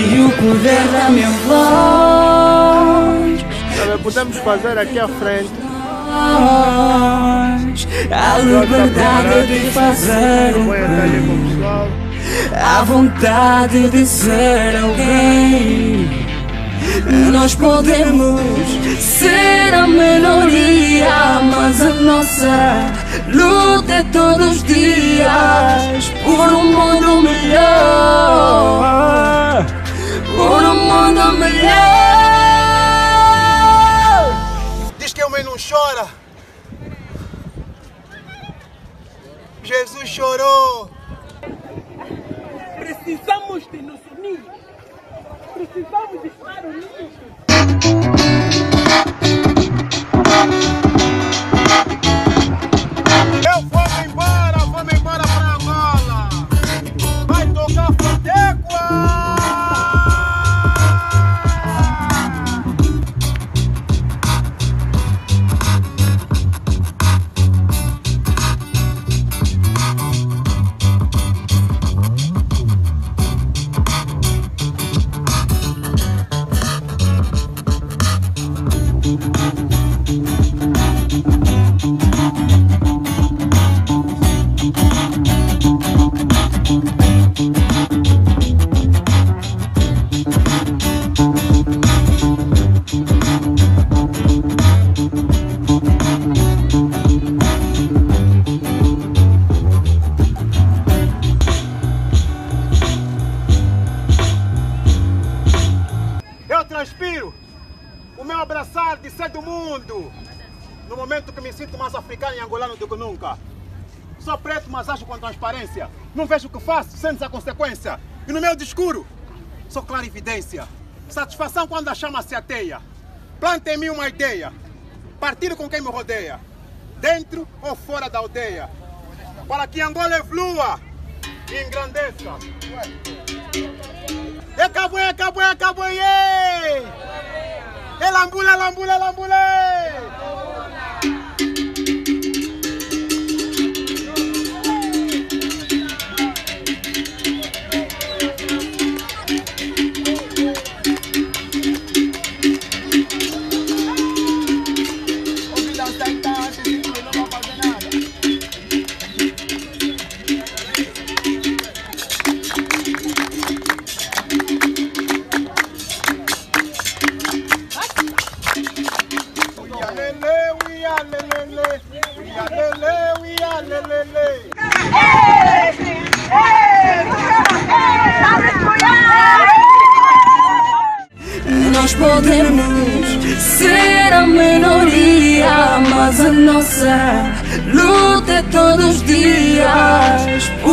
e o poder da minha voz. Podemos fazer aqui à frente. A liberdade de fazer o bem, a vontade de ser alguém. Nós podemos ser a minoria, mas a nossa luta é todos os dias por um mundo melhor, por um mundo melhor. Diz que a mãe não chora. Jesus chorou. Precisamos de nos unir. Precisamos de estar unidos. Eu vou embora pra Angola. Vai tocar Fantecua. Eu transpiro o meu abraçar de ser do mundo no momento que me sinto mais africano e angolano do que nunca. Sou preto, mas ajo com transparência. Não vejo o que faço, sentes a consequência. E no meu discurso, sou clarividência. Satisfação quando a chama se ateia. Planta em mim uma ideia. Partilho com quem me rodeia, dentro ou fora da aldeia, para que Angola evolua e engrandeça. Acabou, Lambula, lambula, lambula. Nós podemos ser a minoria, mas a nossa luta é todos os dias